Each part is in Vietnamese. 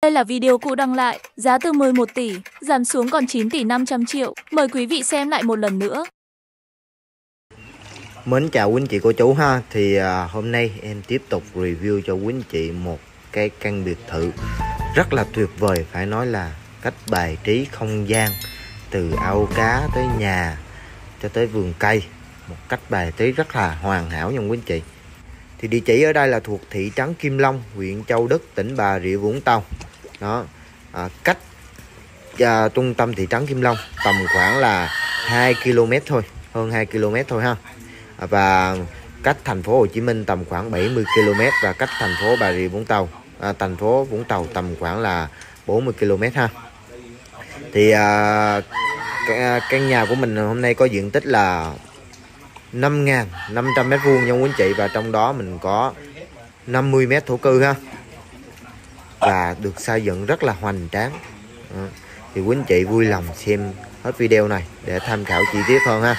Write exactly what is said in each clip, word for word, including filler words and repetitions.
Đây là video cũ đăng lại, giá từ mười một tỷ, giảm xuống còn chín tỷ năm trăm triệu. Mời quý vị xem lại một lần nữa. Mến chào quý anh chị cô chú ha. Thì à, hôm nay em tiếp tục review cho quý anh chị một cái căn biệt thự rất là tuyệt vời. Phải nói là cách bài trí không gian, từ ao cá tới nhà cho tới vườn cây, một cách bài trí rất là hoàn hảo nha quý anh chị. Thì địa chỉ ở đây là thuộc thị trấn Kim Long, huyện Châu Đức, tỉnh Bà Rịa Vũng Tàu. Đó, à, cách à, trung tâm thị trấn Kim Long tầm khoảng là hai ki lô mét thôi, hơn hai ki lô mét thôi ha. À, và cách thành phố Hồ Chí Minh tầm khoảng bảy mươi ki lô mét, và cách thành phố Bà Rịa Vũng Tàu, à, thành phố Vũng Tàu tầm khoảng là bốn mươi ki lô mét ha. Thì à, căn nhà của mình hôm nay có diện tích là năm nghìn năm trăm mét vuông nha quý anh chị, và trong đó mình có năm mươi mét thổ cư ha, và được xây dựng rất là hoành tráng. Đó. Thì quý anh chị vui lòng xem hết video này để tham khảo chi tiết hơn ha.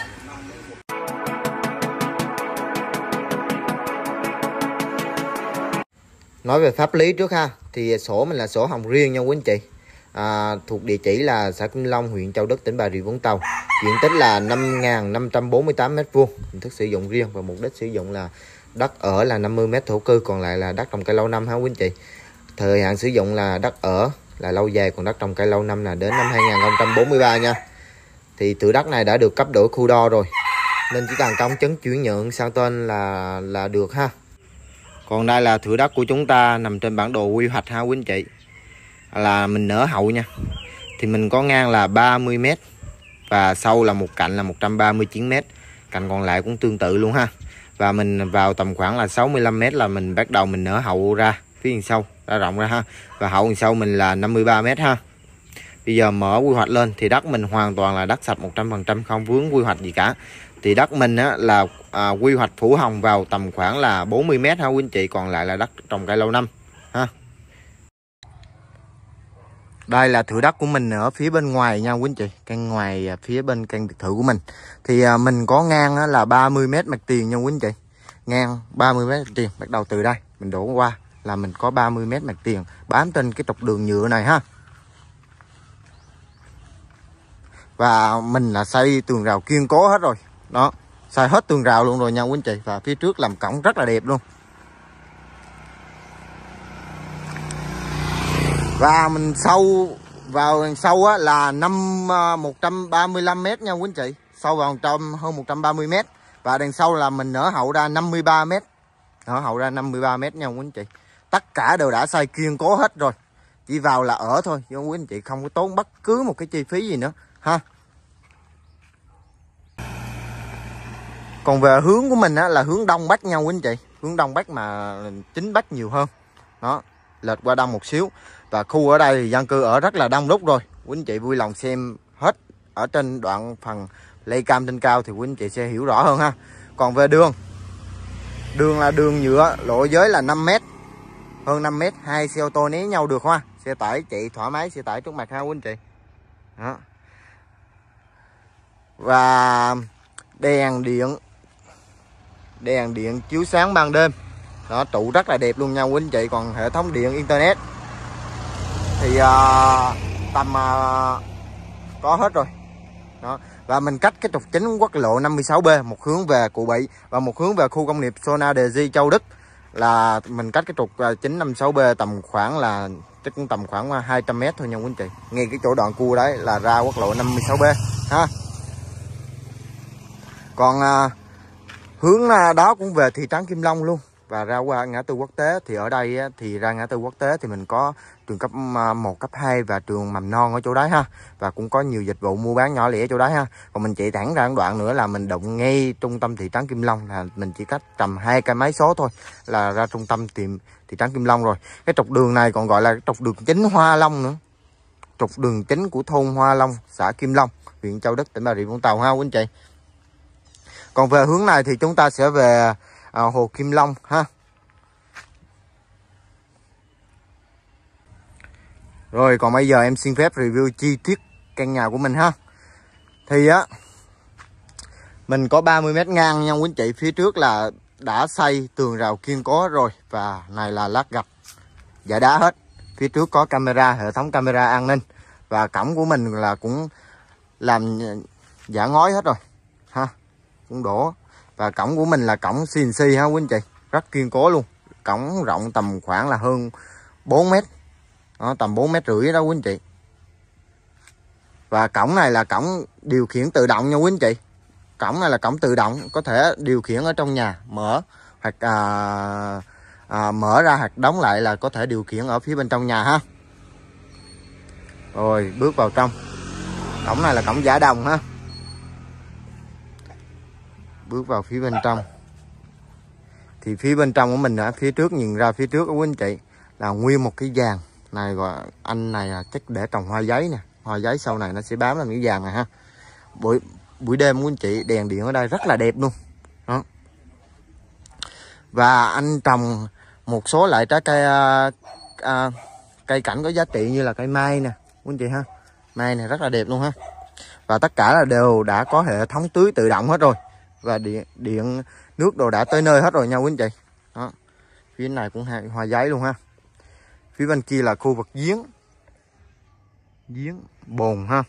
Nói về pháp lý trước ha, thì sổ mình là sổ hồng riêng nha quý anh chị. À, thuộc địa chỉ là xã Kim Long, huyện Châu Đức, tỉnh Bà Rịa Vũng Tàu. Diện tích là năm nghìn năm trăm bốn mươi tám mét vuông, hình thức sử dụng riêng, và mục đích sử dụng là đất ở là năm mươi mét thổ cư, còn lại là đất trồng cây lâu năm ha quý anh chị. Thời hạn sử dụng là đất ở là lâu dài, còn đất trồng cây lâu năm là đến năm hai nghìn không trăm bốn mươi ba nha. Thì thửa đất này đã được cấp đổi khu đo rồi, nên chỉ cần công chứng chuyển nhượng sang tên là là được ha. Còn đây là thửa đất của chúng ta nằm trên bản đồ quy hoạch ha quý anh chị. Là mình nở hậu nha. Thì mình có ngang là ba mươi mét và sâu là một cạnh là một trăm ba mươi chín mét. Cạnh còn lại cũng tương tự luôn ha. Và mình vào tầm khoảng là sáu mươi lăm mét là mình bắt đầu mình nở hậu ra phía đằng sau, ra rộng ra ha. Và hậu đằng sau mình là năm mươi ba mét ha. Bây giờ mở quy hoạch lên thì đất mình hoàn toàn là đất sạch một trăm phần trăm, không vướng quy hoạch gì cả. Thì đất mình á, là à, quy hoạch phủ hồng vào tầm khoảng là bốn mươi mét ha quý anh chị, còn lại là đất trồng cây lâu năm ha. Đây là thửa đất của mình ở phía bên ngoài nha quý anh chị, căn ngoài phía bên căn biệt thự của mình. Thì à, mình có ngang á, là ba mươi mét mặt tiền nha quý anh chị. Ngang ba mươi mét mặt tiền, bắt đầu từ đây mình đổ qua là mình có ba mươi mét mặt tiền bám trên cái trục đường nhựa này ha. Và mình là xây tường rào kiên cố hết rồi. Đó, xây hết tường rào luôn rồi nha quý anh chị. Và phía trước làm cổng rất là đẹp luôn. Và mình sâu vào đằng sâu á, là năm một trăm ba mươi lăm mét nha quý anh chị. Sâu vào trong hơn một trăm ba mươi mét. Và đằng sau là mình nở hậu ra năm mươi ba mét. Nở hậu ra năm mươi ba mét nha quý anh chị. Tất cả đều đã xây kiên cố hết rồi. Chỉ vào là ở thôi, chứ quý anh chị không có tốn bất cứ một cái chi phí gì nữa ha. Còn về hướng của mình á, là hướng đông bắc nha quý anh chị. Hướng đông bắc mà chính bắc nhiều hơn. Đó, lệch qua đông một xíu. Và khu ở đây thì dân cư ở rất là đông đúc rồi. Quý anh chị vui lòng xem hết ở trên đoạn phần playcam trên cao thì quý anh chị sẽ hiểu rõ hơn ha. Còn về đường, đường là đường nhựa, lộ giới là năm mét, hơn năm mét, hai xe ô tô né nhau được ha. Xe tải chạy thoải mái, xe tải trước mặt ha quý anh chị. Đó. Và đèn điện, đèn điện chiếu sáng ban đêm. Đó, trụ rất là đẹp luôn nha quý anh chị. Còn hệ thống điện internet thì uh, tầm uh, có hết rồi. Đó. Và mình cách cái trục chính quốc lộ năm mươi sáu B, một hướng về Cụ Bị và một hướng về khu công nghiệp Sona Đề Di Châu Đức, là mình cách cái trục uh, chính năm mươi sáu B tầm khoảng là chắc cũng tầm khoảng hai trăm mét thôi nha quý anh chị. Ngay cái chỗ đoạn cua đấy là ra quốc lộ năm mươi sáu B ha. Còn uh, hướng uh, đó cũng về thị trấn Kim Long luôn, và ra qua ngã tư quốc tế. Thì ở đây á, thì ra ngã tư quốc tế thì mình có trường cấp một, cấp hai và trường mầm non ở chỗ đấy ha. Và cũng có nhiều dịch vụ mua bán nhỏ lẻ ở chỗ đấy ha. Còn mình chạy thẳng ra một đoạn nữa là mình đụng ngay trung tâm thị trấn Kim Long, là mình chỉ cách tầm hai cây máy số thôi là ra trung tâm tiệm thị trấn Kim Long rồi. Cái trục đường này còn gọi là cái trục đường chính Hoa Long nữa. Trục đường chính của thôn Hoa Long, xã Kim Long, huyện Châu Đức, tỉnh Bà Rịa Vũng Tàu ha quý anh chị. Còn về hướng này thì chúng ta sẽ về à, Hồ Kim Long ha. Rồi còn bây giờ em xin phép review chi tiết căn nhà của mình ha. Thì á, mình có ba mươi mét ngang nha quý anh chị. Phía trước là đã xây tường rào kiên cố rồi, và này là lát gạch, giải đá hết. Phía trước có camera, hệ thống camera an ninh. Và cổng của mình là cũng làm giả ngói hết rồi ha, cũng đổ. Và cổng của mình là cổng xê en xê ha quý anh chị, rất kiên cố luôn. Cổng rộng tầm khoảng là hơn bốn mét, đó, tầm bốn mét rưỡi đó quý anh chị. Và cổng này là cổng điều khiển tự động nha quý anh chị. Cổng này là cổng tự động, có thể điều khiển ở trong nhà, mở hoặc à, à, mở ra hoặc đóng lại là có thể điều khiển ở phía bên trong nhà ha. Rồi bước vào trong. Cổng này là cổng giả đồng ha. Bước vào phía bên trong. Thì phía bên trong của mình ở phía trước, nhìn ra phía trước của quý anh chị là nguyên một cái vàng này, gọi anh này là chắc để trồng hoa giấy nè. Hoa giấy sau này nó sẽ bám lên cái vàng này ha. Buổi buổi đêm quý anh chị, đèn điện ở đây rất là đẹp luôn. Đó. Và anh trồng một số loại trái cây à, à, cây cảnh có giá trị như là cây mai nè quý anh chị ha. Mai này rất là đẹp luôn ha. Và tất cả là đều đã có hệ thống tưới tự động hết rồi. Và điện điện nước đồ đã tới nơi hết rồi nha quý anh chị. Đó. Phía này cũng hoa giấy luôn ha. Phía bên kia là khu vực giếng. Giếng bồn ha.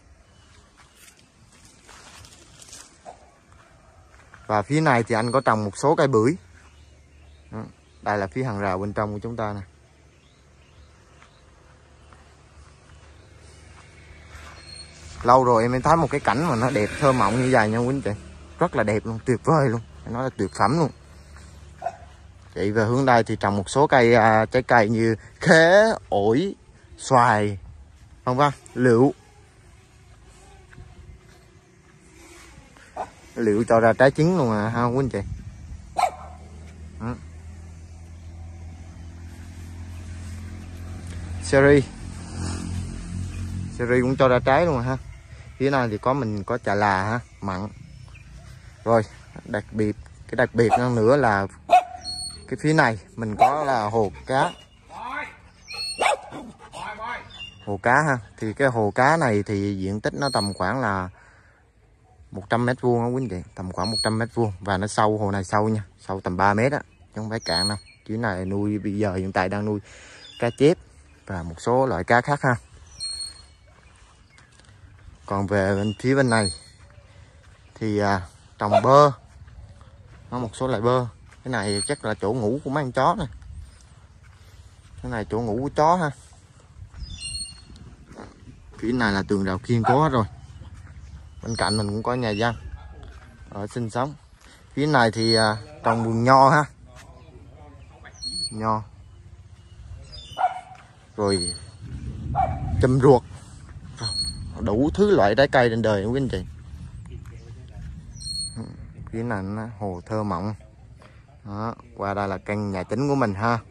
Và phía này thì anh có trồng một số cây bưởi. Đó. Đây là phía hàng rào bên trong của chúng ta nè. Lâu rồi em mới thấy một cái cảnh mà nó đẹp thơ mộng như vậy nha quý anh chị. Rất là đẹp luôn, tuyệt vời luôn. Phải nói là tuyệt phẩm luôn. Chị về hướng đây thì trồng một số cây à, trái cây như khế, ổi, xoài, không vâng, liệu. Liệu cho ra trái trứng luôn à ha quý anh chị. Đó. Seri. Seri cũng cho ra trái luôn ha. Phía này thì có mình có chà là ha, mặn. Rồi, đặc biệt cái đặc biệt hơn nữa là cái phía này mình có là hồ cá. Hồ cá ha. Thì cái hồ cá này thì diện tích nó tầm khoảng là một trăm mét vuông á quý anh chị, tầm khoảng một trăm mét vuông. Và nó sâu, hồ này sâu nha, sâu tầm ba mét á, chứ không phải cạn đâu. Chứ này nuôi bây giờ hiện tại đang nuôi cá chép và một số loại cá khác ha. Còn về bên phía bên này thì à, trồng bơ, nó một số loại bơ. Cái này chắc là chỗ ngủ của mấy con chó này. Cái này chỗ ngủ của chó ha. Phía này là tường rào kiên cố hết rồi. Bên cạnh mình cũng có nhà dân ở sinh sống. Phía này thì à, trồng vườn nho ha. Nho. Rồi châm ruột. Đủ thứ loại trái cây trên đời quý anh chị. Phía này nó hồ thơ mộng. Đó, qua đây là căn nhà chính của mình ha.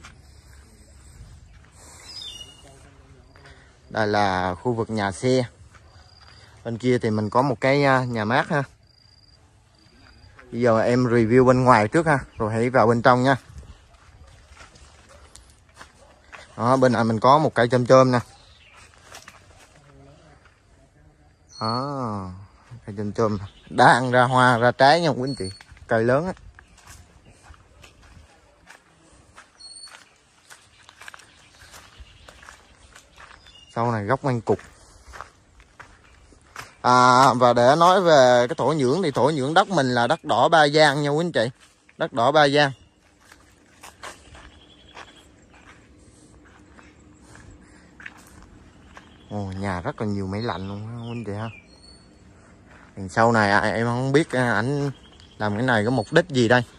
Đây là khu vực nhà xe. Bên kia thì mình có một cái nhà mát ha. Bây giờ em review bên ngoài trước ha, rồi hãy vào bên trong nha. Đó, bên này mình có một cây chôm chôm nè. Đó, cây chôm chôm đang ra hoa ra trái nha quý anh chị, cây lớn á. Sau này gốc măng cục. À, và để nói về cái thổ nhưỡng thì thổ nhưỡng đất mình là đất đỏ Ba Giang nha quý anh chị. Đất đỏ Ba Giang. Ồ, nhà rất là nhiều máy lạnh luôn quý anh chị ha. Đằng sau này em không biết ảnh làm cái này có mục đích gì đây.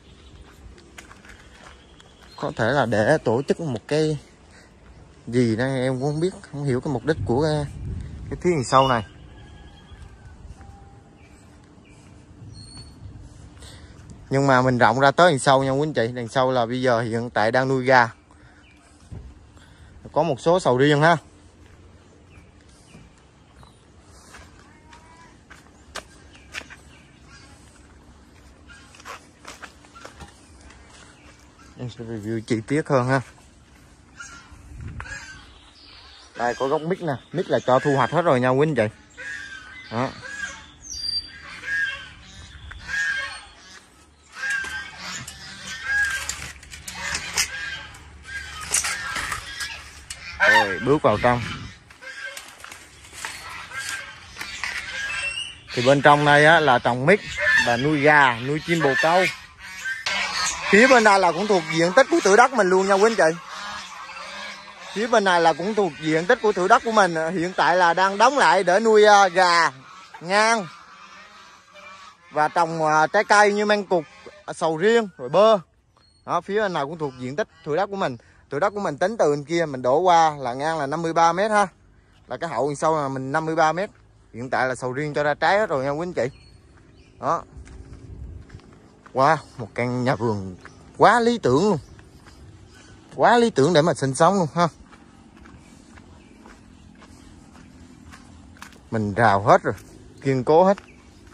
Có thể là để tổ chức một cái gì đây em cũng không biết, không hiểu cái mục đích của cái, cái phía đằng sau này. Nhưng mà mình rộng ra tới đằng sau nha quý anh chị. Đằng sau là bây giờ hiện tại đang nuôi gà. Có một số sầu riêng ha. Em sẽ review chi tiết hơn ha. Đây có gốc mít nè. Mít là cho thu hoạch hết rồi nha quý anh chị. Đó. Rồi bước vào trong. Thì bên trong đây á, là trồng mít và nuôi gà, nuôi chim bồ câu. Phía bên đây là cũng thuộc diện tích của thửa đất mình luôn nha quý anh chị. Phía bên này là cũng thuộc diện tích của thửa đất của mình. Hiện tại là đang đóng lại để nuôi gà, ngan và trồng trái cây như măng cụt, sầu riêng rồi bơ. Đó, phía bên này cũng thuộc diện tích thửa đất của mình. Thửa đất của mình tính từ bên kia mình đổ qua là ngang là năm mươi ba mét ha. Là cái hậu đằng sau là mình năm mươi ba mét. Hiện tại là sầu riêng cho ra trái hết rồi nha quý anh chị. Đó. Wow, một căn nhà vườn quá lý tưởng luôn. Quá lý tưởng để mà sinh sống luôn ha. Mình rào hết rồi, kiên cố hết.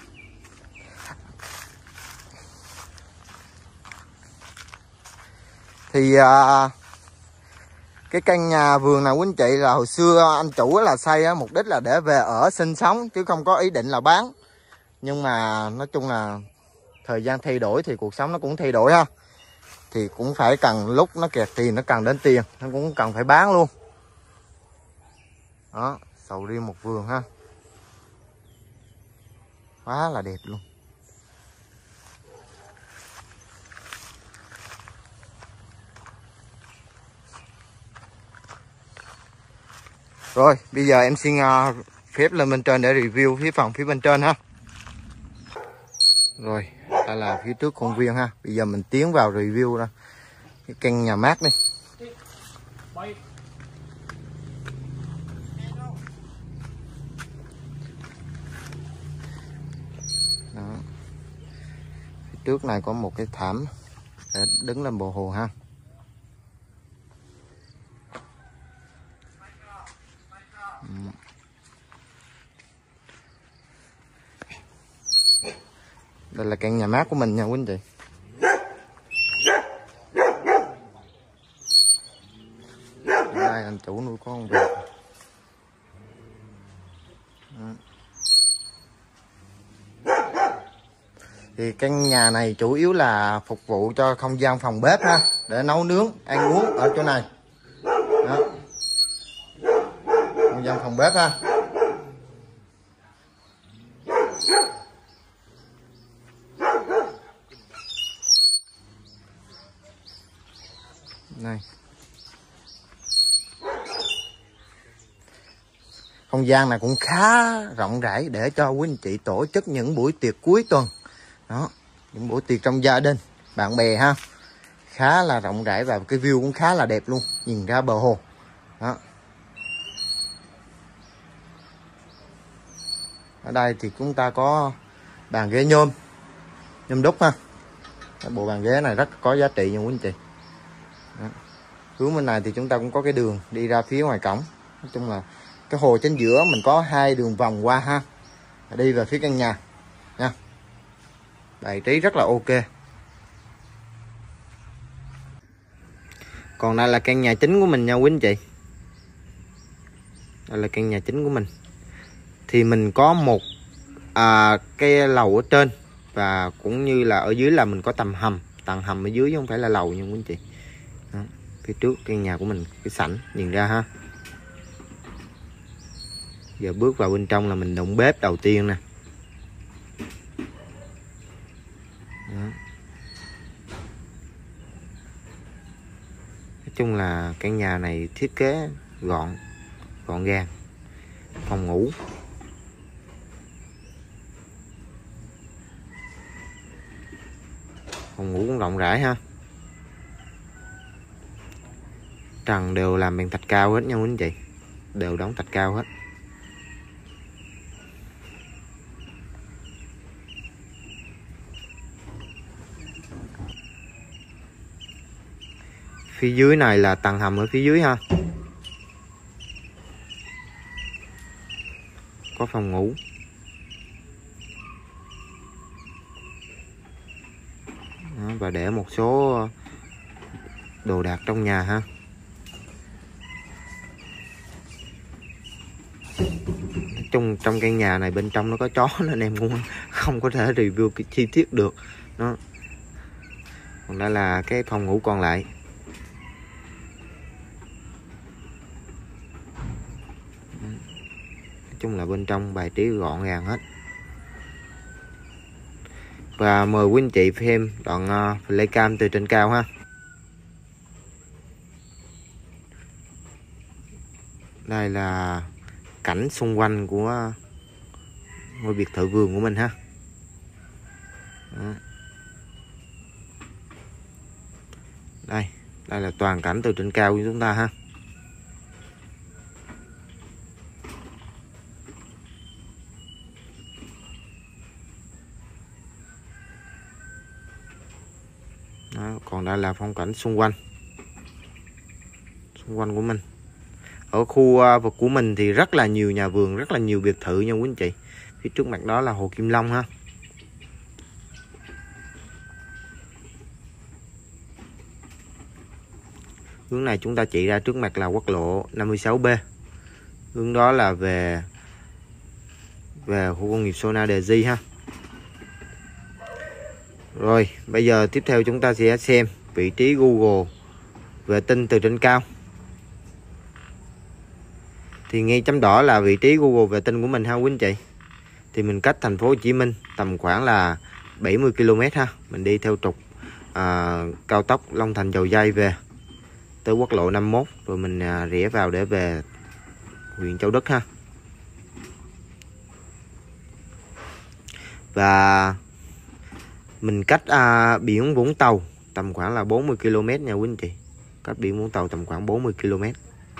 Thì à, cái căn nhà vườn này quý anh chị là hồi xưa anh chủ là xây á, mục đích là để về ở sinh sống chứ không có ý định là bán. Nhưng mà nói chung là thời gian thay đổi thì cuộc sống nó cũng thay đổi ha. Thì cũng phải cần lúc nó kẹt tiền, nó cần đến tiền, nó cũng cần phải bán luôn. Đó, sầu riêng một vườn ha. Quá là đẹp luôn. Rồi, bây giờ em xin uh, phép lên bên trên để review phía phòng phía bên trên ha. Rồi, đây là phía trước công viên ha. Bây giờ mình tiến vào review ra cái căn nhà mát đi. Đó. Phía trước này có một cái thảm để đứng lên bờ hồ ha. Đây là căn nhà mát của mình nha quý anh chị. Đây anh chủ nuôi con vịt. Thì căn nhà này chủ yếu là phục vụ cho không gian phòng bếp ha, để nấu nướng, ăn uống ở chỗ này. Đó. Không gian phòng bếp ha. Này. Không gian này cũng khá rộng rãi để cho quý anh chị tổ chức những buổi tiệc cuối tuần. Đó, những buổi tiệc trong gia đình, bạn bè ha. Khá là rộng rãi và cái view cũng khá là đẹp luôn, nhìn ra bờ hồ. Đó. Ở đây thì chúng ta có bàn ghế nhôm, nhôm đúc ha. Cái bộ bàn ghế này rất có giá trị nha quý anh chị. Đó. Hướng bên này thì chúng ta cũng có cái đường đi ra phía ngoài cổng. Nói chung là cái hồ chính giữa mình có hai đường vòng qua ha, đi về phía căn nhà nha. Bài trí rất là ok. Còn đây là căn nhà chính của mình nha quý anh chị. Đây là căn nhà chính của mình. Thì mình có một à, cái lầu ở trên và cũng như là ở dưới là mình có tầng hầm, tầng hầm ở dưới chứ không phải là lầu nha quý anh chị. Đó. Phía trước căn nhà của mình cái sảnh nhìn ra ha. Giờ bước vào bên trong là mình động bếp đầu tiên nè. Đó. Nói chung là căn nhà này thiết kế gọn, gọn gàng. Phòng ngủ. Phòng ngủ cũng rộng rãi ha. Trần đều làm bằng thạch cao hết nha quý anh chị. Đều đóng thạch cao hết. Phía dưới này là tầng hầm ở phía dưới ha. Có phòng ngủ. Đó, và để một số đồ đạc trong nhà ha. Nói chung trong căn nhà này bên trong nó có chó nên em cũng không có thể review chi tiết được. Đó. Còn đây là cái phòng ngủ còn lại. chung là bên trong bài trí gọn gàng hết. Và mời quý anh chị xem đoạn uh, flycam từ trên cao ha. Đây là cảnh xung quanh của ngôi biệt thự vườn của mình ha. Đó. Đây, đây là toàn cảnh từ trên cao của chúng ta ha. Đó, còn đây là phong cảnh xung quanh xung quanh của mình. Ở khu vực của mình thì rất là nhiều nhà vườn, rất là nhiều biệt thự nha quý anh chị. Phía trước mặt đó là hồ Kim Long ha. Hướng này chúng ta chỉ ra trước mặt là quốc lộ năm mươi sáu B. Hướng đó là về về khu công nghiệp Sona Đề Di ha. Rồi, bây giờ tiếp theo chúng ta sẽ xem vị trí Google vệ tinh từ trên cao. Thì ngay chấm đỏ là vị trí Google vệ tinh của mình ha quý anh chị. Thì mình cách thành phố Hồ Chí Minh tầm khoảng là bảy mươi ki lô mét ha. Mình đi theo trục à, cao tốc Long Thành Dầu Giây về tới quốc lộ năm mươi mốt, rồi mình à, rẽ vào để về huyện Châu Đức ha. Và mình cách à, biển Vũng Tàu tầm khoảng là bốn mươi ki lô mét nha quý anh chị. Cách biển Vũng Tàu tầm khoảng bốn mươi ki lô mét.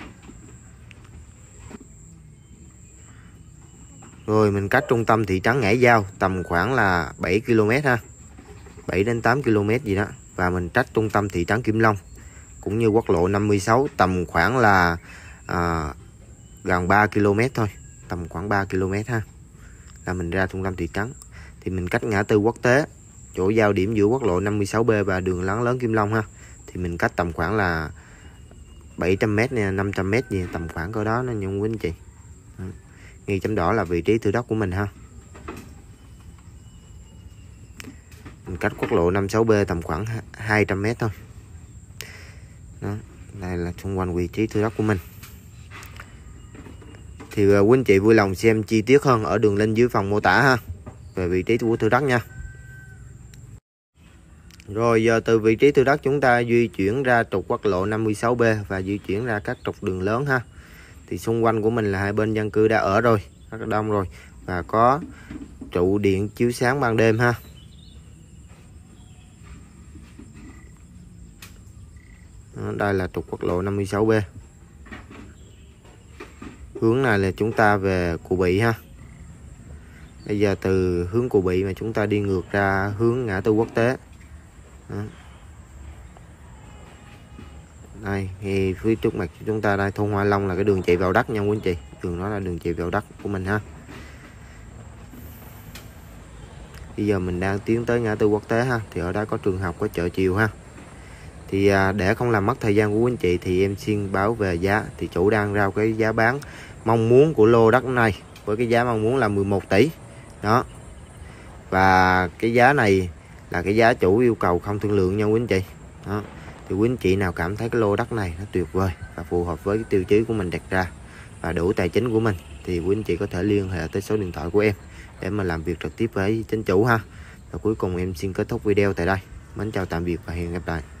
Rồi mình cách trung tâm thị trấn Ngãi Giao tầm khoảng là bảy ki lô mét ha. bảy đến tám ki lô mét gì đó. Và mình cách trung tâm thị trấn Kim Long cũng như quốc lộ năm mươi sáu tầm khoảng là à, gần ba ki lô mét thôi. Tầm khoảng ba ki lô mét ha. Là mình ra trung tâm thị trấn. Thì mình cách ngã tư quốc tế, chỗ giao điểm giữa quốc lộ năm mươi sáu B và đường lớn lớn Kim Long ha. Thì mình cách tầm khoảng là bảy trăm mét nè, năm trăm mét gì, tầm khoảng cỡ đó nó nha quý anh chị. Ngay chấm đỏ là vị trí thửa đất của mình ha. Mình cách quốc lộ năm mươi sáu B tầm khoảng hai trăm mét thôi. Đó, đây là xung quanh vị trí thửa đất của mình. Thì quý anh chị vui lòng xem chi tiết hơn ở đường link dưới phần mô tả ha, về vị trí của thửa đất nha. Rồi giờ từ vị trí thửa đất chúng ta di chuyển ra trục quốc lộ năm mươi sáu B và di chuyển ra các trục đường lớn ha. Thì xung quanh của mình là hai bên dân cư đã ở rồi, rất đông rồi, và có trụ điện chiếu sáng ban đêm ha. Đó, đây là trục quốc lộ năm mươi sáu B. Hướng này là chúng ta về Cù Bị ha. Bây giờ từ hướng Cù Bị mà chúng ta đi ngược ra hướng ngã tư quốc tế. Đó. Đây, thì phía trước mặt chúng ta đây thôn Hoa Long là cái đường chạy vào đất nha quý anh chị. Đường đó là đường chạy vào đất của mình ha. Bây giờ mình đang tiến tới ngã tư quốc tế ha. Thì ở đó có trường học, có chợ chiều ha. Thì à, để không làm mất thời gian của quý anh chị thì em xin báo về giá. Thì chủ đang rao cái giá bán mong muốn của lô đất này với cái giá mong muốn là mười một tỷ. Đó. Và cái giá này là cái giá chủ yêu cầu không thương lượng nha quý anh chị. Đó. Thì quý anh chị nào cảm thấy cái lô đất này nó tuyệt vời và phù hợp với cái tiêu chí của mình đặt ra và đủ tài chính của mình, thì quý anh chị có thể liên hệ tới số điện thoại của em để mà làm việc trực tiếp với chính chủ ha. Và cuối cùng em xin kết thúc video tại đây. Mến chào tạm biệt và hẹn gặp lại.